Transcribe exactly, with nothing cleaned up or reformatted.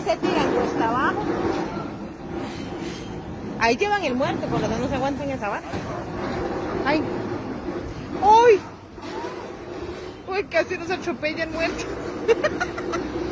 se tiran cuesta abajo. Ahí llevan el muerto, porque no se aguantan esa barra. ¡Ay! ¡Uy! ¡Uy! Casi nos atropella el muerto.